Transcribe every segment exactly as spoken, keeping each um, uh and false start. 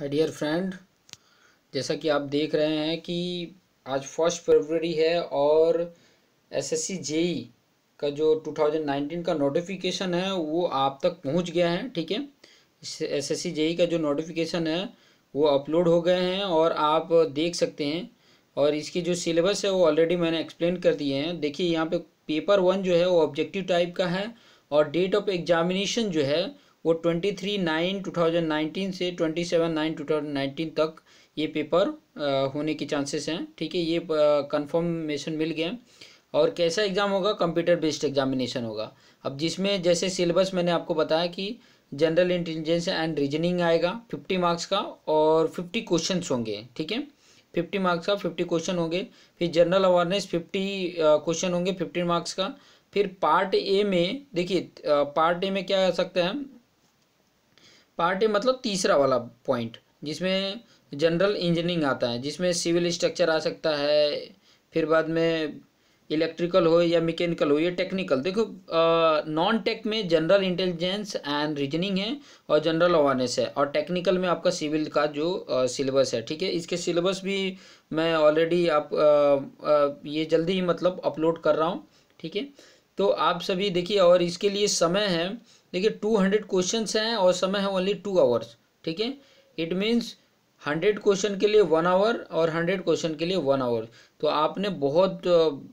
Hi dear friend, जैसा कि आप देख रहे हैं कि आज फर्स्ट फरवरी है और एसएससी जेई का जो टू थाउजेंड नाइनटीन का नोटिफिकेशन है वो आप तक पहुंच गया है। ठीक है, एसएससी जेई का जो नोटिफिकेशन है वो अपलोड हो गए हैं और आप देख सकते हैं। और इसकी जो सिलेबस है वो ऑलरेडी मैंने एक्सप्लेन कर दिए हैं। देखिए यहाँ पे पेपर वन जो है वो ऑब्जेक्टिव टाइप का है और डेट ऑफ एग्जामिनेशन जो है वो twenty three nine two thousand nineteen से twenty seven nine two thousand nineteen तक ये पेपर होने की चांसेस हैं। ठीक है, ये कंफर्मेशन मिल गया। और कैसा एग्ज़ाम होगा? कंप्यूटर बेस्ड एग्जामिनेशन होगा। अब जिसमें जैसे सिलेबस मैंने आपको बताया कि जनरल इंटेलिजेंस एंड रीजनिंग आएगा फिफ्टी मार्क्स का और फिफ्टी क्वेश्चन होंगे। ठीक है, फिफ्टी मार्क्स का फिफ्टी क्वेश्चन होंगे। फिर जनरल अवेयरनेस फिफ्टी क्वेश्चन होंगे फिफ्टीन मार्क्स का। फिर पार्ट ए में देखिए, पार्ट ए में क्या आ सकता है? पार्ट ए मतलब तीसरा वाला पॉइंट जिसमें जनरल इंजीनियरिंग आता है, जिसमें सिविल स्ट्रक्चर आ सकता है। फिर बाद में इलेक्ट्रिकल हो या मैकेनिकल हो, ये टेक्निकल। देखो, नॉन टेक में जनरल इंटेलिजेंस एंड रीजनिंग है और जनरल अवेयरनेस है, और टेक्निकल में आपका सिविल का जो सिलेबस है। ठीक है, इसके सिलेबस भी मैं ऑलरेडी आप आ, आ, ये जल्दी ही मतलब अपलोड कर रहा हूँ। ठीक है, तो आप सभी देखिए। और इसके लिए समय है, देखिए टू हंड्रेड क्वेश्चन हैं और समय है ओनली टू आवर्स। ठीक है, इट मीन्स हंड्रेड क्वेश्चन के लिए वन आवर और हंड्रेड क्वेश्चन के लिए वन आवर। तो आपने बहुत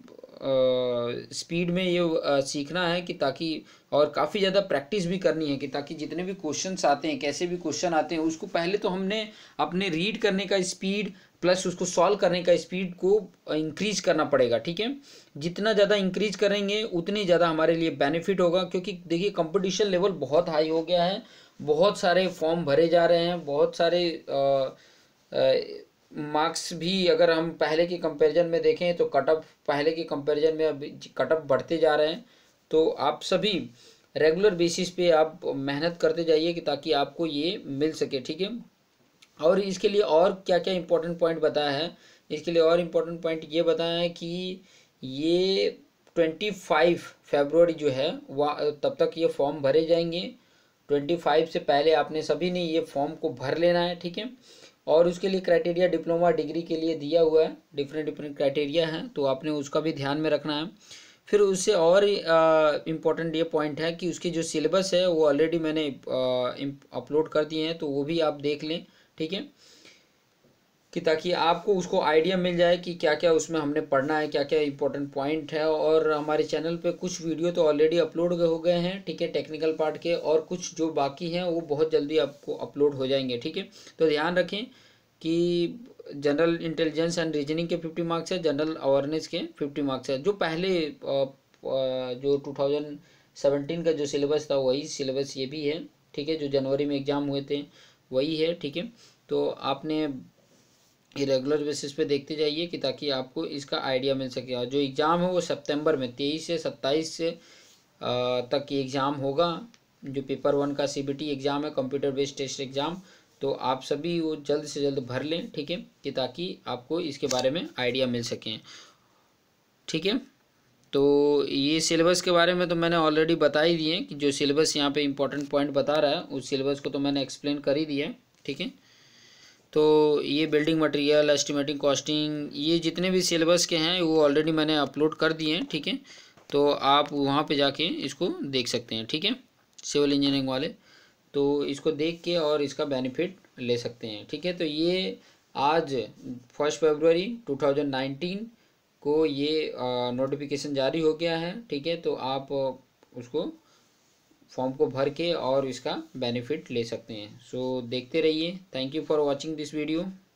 स्पीड में ये आ, सीखना है कि ताकि, और काफ़ी ज़्यादा प्रैक्टिस भी करनी है कि ताकि जितने भी क्वेश्चंस आते हैं, कैसे भी क्वेश्चन आते हैं, उसको पहले तो हमने अपने रीड करने का स्पीड प्लस उसको सॉल्व करने का स्पीड को इंक्रीज करना पड़ेगा। ठीक है, जितना ज़्यादा इंक्रीज करेंगे उतनी ज़्यादा हमारे लिए बेनिफिट होगा, क्योंकि देखिए कंपटीशन लेवल बहुत हाई हो गया है। बहुत सारे फॉर्म भरे जा रहे हैं, बहुत सारे मार्क्स भी अगर हम पहले के कंपैरिजन में देखें तो कट ऑफ पहले के कंपैरिजन में अभी कट ऑफ बढ़ते जा रहे हैं। तो आप सभी रेगुलर बेसिस पे आप मेहनत करते जाइए कि ताकि आपको ये मिल सके। ठीक है, और इसके लिए और क्या क्या इंपॉर्टेंट पॉइंट बताया है? इसके लिए और इम्पोर्टेंट पॉइंट ये बताया है कि ये ट्वेंटी फाइव फरवरी जो है वह तब तक ये फॉर्म भरे जाएंगे। ट्वेंटी फाइव से पहले आपने सभी ने ये फॉर्म को भर लेना है। ठीक है, और उसके लिए क्राइटेरिया डिप्लोमा डिग्री के लिए दिया हुआ है, डिफरेंट डिफरेंट क्राइटेरिया हैं, तो आपने उसका भी ध्यान में रखना है। फिर उससे और इम्पोर्टेंट ये पॉइंट है कि उसकी जो सिलेबस है वो ऑलरेडी मैंने अपलोड कर दिए हैं, तो वो भी आप देख लें। ठीक है, कि ताकि आपको उसको आइडिया मिल जाए कि क्या क्या उसमें हमने पढ़ना है, क्या क्या इंपॉर्टेंट पॉइंट है। और हमारे चैनल पे कुछ वीडियो तो ऑलरेडी अपलोड हो गए हैं। ठीक है, टेक्निकल पार्ट के, और कुछ जो बाकी हैं वो बहुत जल्दी आपको अपलोड हो जाएंगे। ठीक है, तो ध्यान रखें कि जनरल इंटेलिजेंस एंड रीजनिंग के फिफ्टी मार्क्स है, जनरल अवेयरनेस के फिफ्टी मार्क्स है। जो पहले जो टू थाउजेंड सेवेंटीन का जो सिलेबस था वही सिलेबस ये भी है। ठीक है, जो जनवरी में एग्ज़ाम हुए थे वही है। ठीक है, तो आपने ये रेगुलर बेसिस पे देखते जाइए कि ताकि आपको इसका आइडिया मिल सके। और जो एग्ज़ाम है वो सितंबर में तेईस से सत्ताईस से तक ये एग्ज़ाम होगा, जो पेपर वन का सीबीटी एग्ज़ाम है, कंप्यूटर बेस्ड टेस्ट एग्ज़ाम। तो आप सभी वो जल्द से जल्द भर लें। ठीक है, कि ताकि आपको इसके बारे में आइडिया मिल सकें। ठीक है, तो ये सिलेबस के बारे में तो मैंने ऑलरेडी बता ही दिए कि जो सिलेबस यहाँ पे इंपॉर्टेंट पॉइंट बता रहा है उस सिलेबस को तो मैंने एक्सप्लेन कर ही दिया है। ठीक है, तो ये बिल्डिंग मटेरियल, एस्टिमेटिंग, कॉस्टिंग, ये जितने भी सिलेबस के हैं वो ऑलरेडी मैंने अपलोड कर दिए हैं। ठीक है, तो आप वहाँ पे जाके इसको देख सकते हैं। ठीक है, सिविल इंजीनियरिंग वाले तो इसको देख के और इसका बेनिफिट ले सकते हैं। ठीक है, तो ये आज फर्स्ट फरवरी टू थाउजेंड नाइनटीन को ये नोटिफिकेशन जारी हो गया है। ठीक है, तो आप उसको फॉर्म को भर के और इसका बेनिफिट ले सकते हैं। सो देखते रहिए। Thank you for watching this video.